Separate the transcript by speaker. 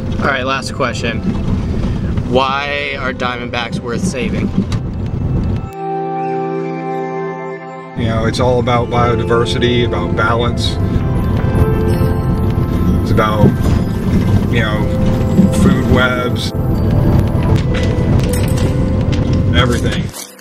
Speaker 1: All right, last question. Why are diamondbacks worth saving?
Speaker 2: You know, it's all about biodiversity, about balance. It's about, you know, food webs, everything.